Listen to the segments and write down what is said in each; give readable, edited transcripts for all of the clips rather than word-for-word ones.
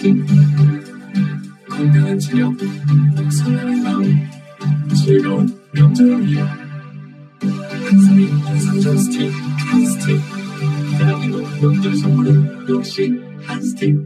저스틴. 건강한 체력, 선한 마음, 즐거운 명절이야. 한상 저스틴, 한스틱. 대한민국 명절 선물은 역시 한스틱.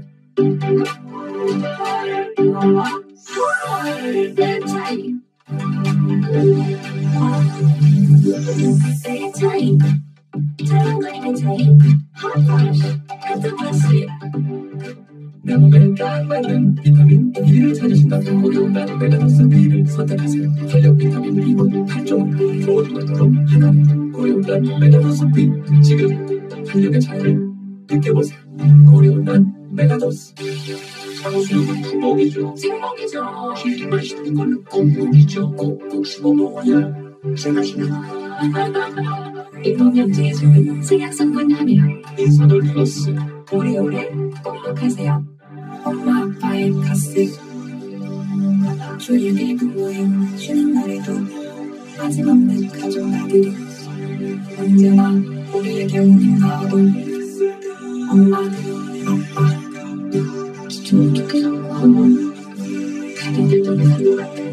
내 몸에 딱 맞는 비타민 B를 찾으신다면 고려한 메가더스 B를 선택하세요. 탄력 비타민 B1 8종을 모두 넣도록 하나는 고려한 메가더스 B. 지금 탄력의 차이를 느껴보세요. 고려한 메가더스. 장수육은 구멍이죠. 찍먹이죠. 힐 마시는 건 꽁목이죠. 꼭꼭 씹어 먹어야 제맛이나. 인공영지의 생약성분 함유량 인소놀 플러스 오래오래 꼭록하세요. 엄마 아빠의 가슴 조용히 부모인 쉬는 날에도 빠짐없는 가족 아들이 언제나 우리에게 운행하고 엄마 아빠 기존 좋게하고 가족들도 그런 것 같아.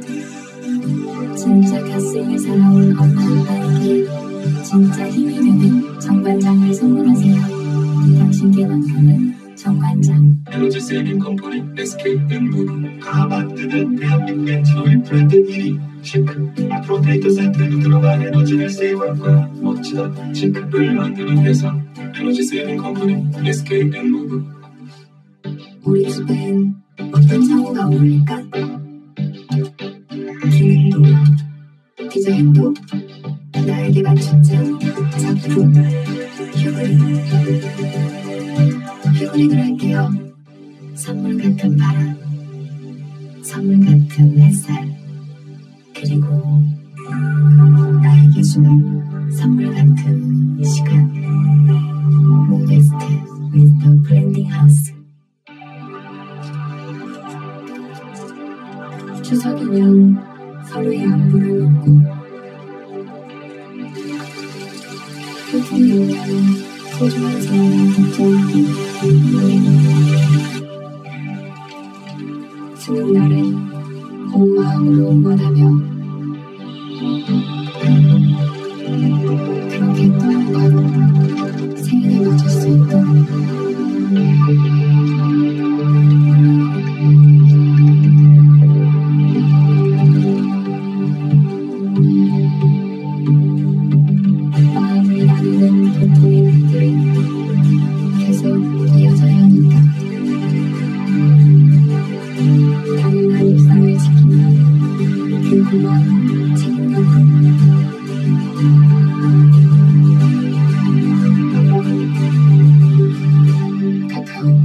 진짜 가슴을 살아온 엄마 아빠에게 진짜 힘이 되는 정관장을 선물하세요. 당신께만큼은 정관장. 에너지 세이빙 컴퍼니 SKM무가 만드는 대한민국의 제일 브랜드 1위 싱크. 앞으로 데이터 센터에 들어간 에너지를 세이브할 거야. 멋지다. 싱크를 만드는 회사 에너지 세이빙 컴퍼니 SKM무. 우리 집엔 어떤 창호가 어울릴까? 기능도 디자인도 나에게 맞췄죠. 작품 휴그린을 할게요. 선물 같은 바람, 선물 같은 햇살, 그리고 나에게 주는 선물 같은 시간. Best with the blending house. 추석이면 서로의 안부를 묻고 휴일이면 소중한 사람을 듣죠. 수능 날엔 온 마음으로 응원하며 그렇게 또 한 번 생일에 맞출 수 있도록 마음을 나누는 보통의 것들은 계속 이어져야 하니까. 당연한 일상을 지키는 그 고마운 책임감으로 카카오.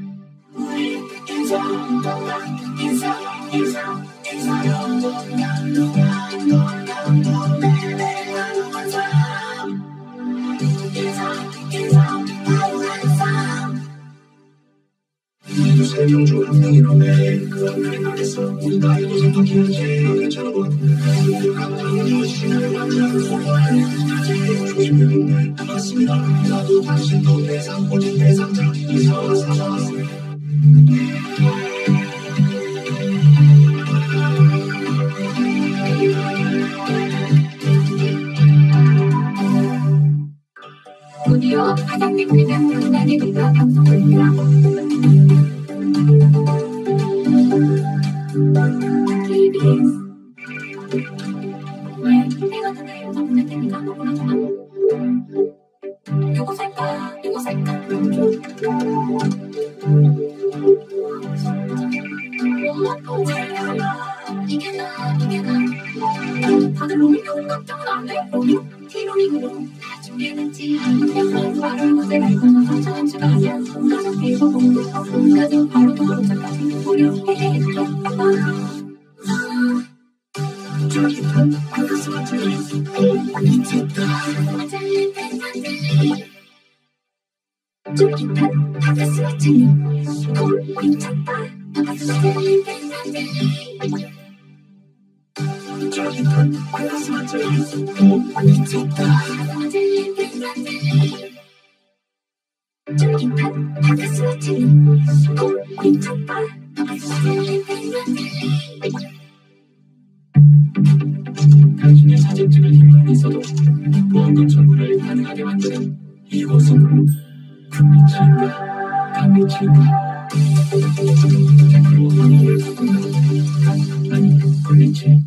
세 명 중 한 명이라네. 그런 생각했어. 우리 나이도 생각해야지. 괜찮아 봐. 감사합니다. 시간을 맞춰서 소화해. 조심히 있네. 맞습니다. 나도 당신도 대상 보진 대상자 이사와 사와왔어. 드디어 사장님들은 문단이 누가 방송을요. KBS 왜 내가 전에 영상 보낼 테니까 너무나 좋아. 요거 살까 요거 살까. 이게 나 다들 로밍 걱정은 안 해. 로밍 티로밍으로 나중에 낫지. 그냥 말을 못해. 상처는 추가하냐. 가족 비서 공부서 가족 바로 도로차까지 무료 해외에서 저기는 그것은 들리 미쳤다. 저기는 바카스와 젤리 미쳤다. 바카스와 젤리 저기는 그것은 들리 미쳤다. 쫄깃한 바카스와 젤리 콩 족발 당신의 사진찍을 힘만 있어도 무언가 전구를 가능하게 만드는 이곳은 굴미치인가 강미치인가 100% 한국을 섞어가는 아니 굴미치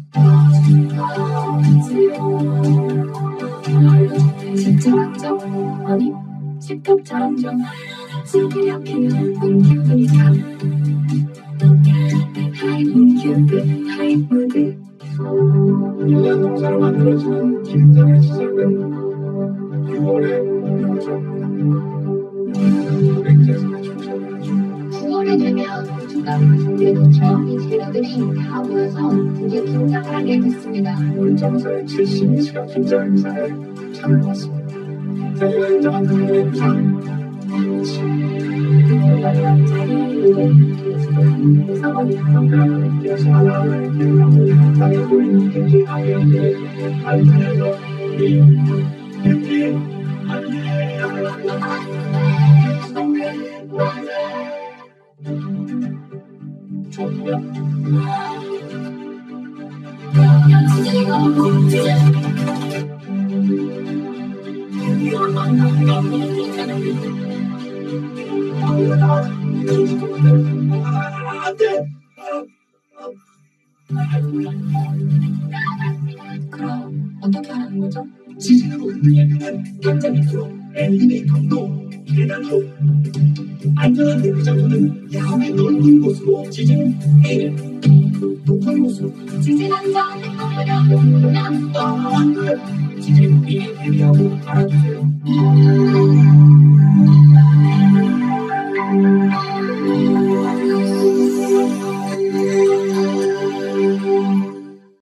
진짜 완전 아니 직접 완전 슬기 앞에는 공기우니까 하이문큐브 하이무드 1년 농사로 만들어지는 김장의 시작은 6월의 명절입니다. 500제선의 출처를 9월이 되면 주가를 도처 재료들이 다 모여서 드디어 김장을 하게 됐습니다. 물정사의 72시간 김장 행사에 참여했습니다. 저희가 인정한 그의 행사 그럼 어떻게 하는 거죠? 지진으로 흔들리는 현장 밑으로 엘리베이터로 계단으로 안전한 대피 장소는 야외 넓은 곳으로 지진 1 높은 곳으로 지진 안전 행동하려 안돼 지진 2 대비하고 알아주세요.